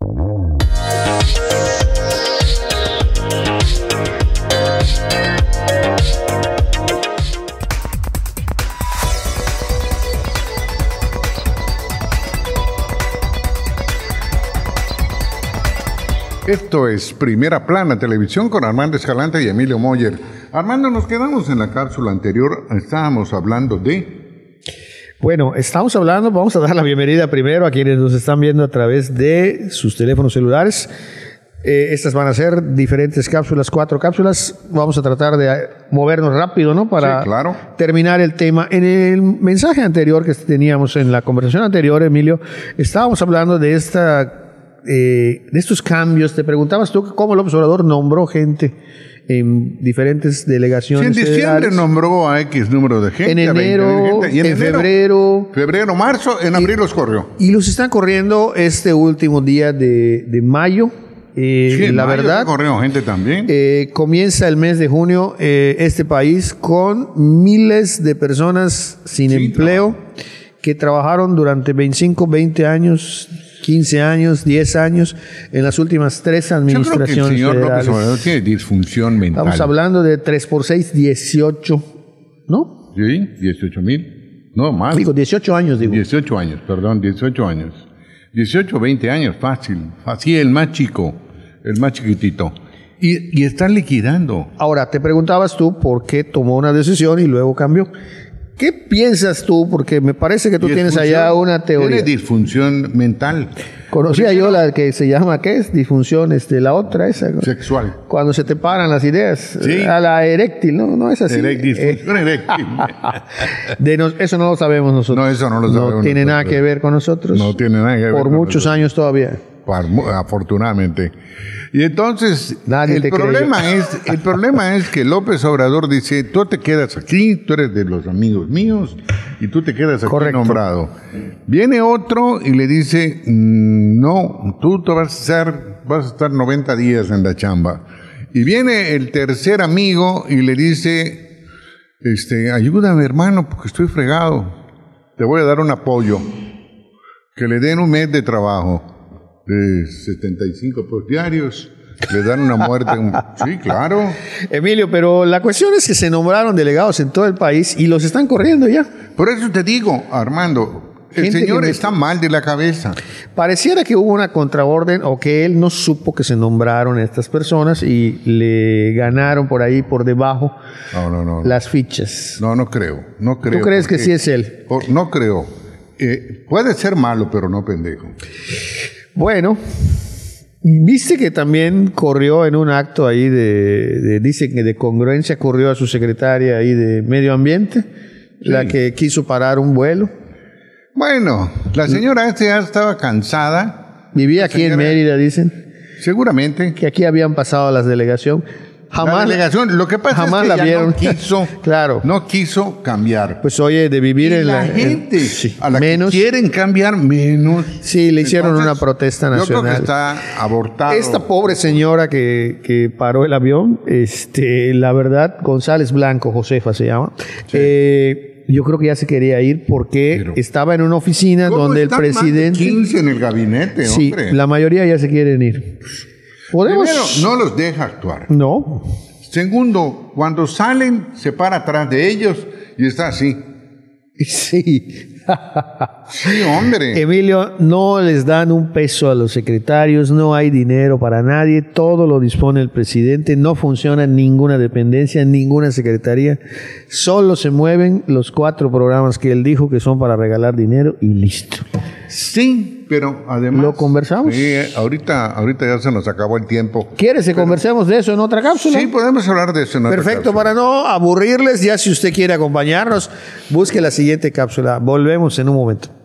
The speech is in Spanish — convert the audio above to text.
Esto es Primera Plana Televisión con Armando Escalante y Emilio Moller. Armando, nos quedamos en la cápsula anterior, estábamos hablando de... Bueno, estamos hablando, vamos a dar la bienvenida primero a quienes nos están viendo a través de sus teléfonos celulares. Estas van a ser diferentes cápsulas, 4 cápsulas. Vamos a tratar de movernos rápido, ¿no? Para sí, claro, terminar el tema. En el mensaje anterior que teníamos en la conversación anterior, Emilio, estábamos hablando de estos cambios. Te preguntabas tú cómo López Obrador nombró gente en diferentes delegaciones. Sí, en diciembre nombró a X número de gente. En enero, y en febrero. Febrero, marzo, en abril los corrió. Y los están corriendo este último día de mayo. Sí, la mayo verdad, corrió gente también. Comienza el mes de junio este país con miles de personas sin empleo que trabajaron durante 25, 20 años, 15 años, 10 años en las últimas 3 administraciones. Yo creo que el señor federales. López Obrador tiene disfunción mental. Estamos hablando de 3 por 6, 18, ¿no? Sí, 18,000. No, más. Digo, 18 años, digo. 18 años, perdón, 18 años. 18, 20 años, fácil. Así, el más chico, el más chiquitito. Y están liquidando. Ahora, te preguntabas tú por qué tomó una decisión y luego cambió. ¿Qué piensas tú? Porque me parece que tú tienes allá una teoría. Tiene disfunción mental. Conocía yo la que se llama, ¿qué es? Disfunción, la otra, esa. ¿no? Sexual. Cuando se te paran las ideas. Sí. A la eréctil, ¿no? No es así. Disfunción eréctil. Eso no lo sabemos nosotros. No, eso no lo sabemos. No tiene nada que ver con nosotros. No tiene nada que ver por muchos años todavía. Afortunadamente. Y entonces, el problema es que López Obrador dice, tú te quedas aquí, tú eres de los amigos míos, y tú te quedas aquí. Correcto. Nombrado. Viene otro y le dice, no, tú te vas a estar 90 días en la chamba. Y viene el tercer amigo y le dice, ayúdame hermano, porque estoy fregado, te voy a dar un apoyo, que le den un mes de trabajo. De 75 pesos diarios, le dan una muerte. Sí, claro. Emilio, pero la cuestión es que se nombraron delegados en todo el país y los están corriendo ya. Por eso te digo, Armando, el señor está mal de la cabeza. Pareciera que hubo una contraorden o que él no supo que se nombraron estas personas y le ganaron por ahí, por debajo, las fichas. No creo. ¿Tú crees que sí es él? No creo. Puede ser malo, pero no pendejo. Bueno, viste que también corrió en un acto ahí dice que de congruencia, corrió a su secretaria ahí de Medio Ambiente, la que quiso parar un vuelo. Bueno, la señora ya estaba cansada. Vivía aquí en Mérida, dicen. Seguramente. Que aquí habían pasado a la delegación. Jamás, la delegación, lo que pasa es que la vieron. No quiso, claro. No quiso cambiar. Pues oye, de vivir en la gente a la menos, que quieren cambiar menos. Sí, le hicieron una protesta nacional. Yo creo que está abortado. Esta pobre señora que paró el avión, la verdad, González Blanco, Josefa se llama. Sí. Yo creo que ya se quería ir porque estaba en una oficina donde el presidente. Más de 15 en el gabinete, sí, hombre. La mayoría ya se quieren ir. Primero, no los deja actuar. No. Segundo, cuando salen, se para atrás de ellos y está así. Sí. Sí, hombre. Emilio, no les dan un peso a los secretarios, no hay dinero para nadie, todo lo dispone el presidente, no funciona ninguna dependencia, ninguna secretaría, solo se mueven los 4 programas que él dijo que son para regalar dinero y listo. Sí, pero además... ¿Lo conversamos? Sí, ahorita ya se nos acabó el tiempo. ¿Quieres que conversemos de eso en otra cápsula? Sí, podemos hablar de eso en otra cápsula. Perfecto, para no aburrirles, ya si usted quiere acompañarnos, busque la siguiente cápsula. Volvemos en un momento.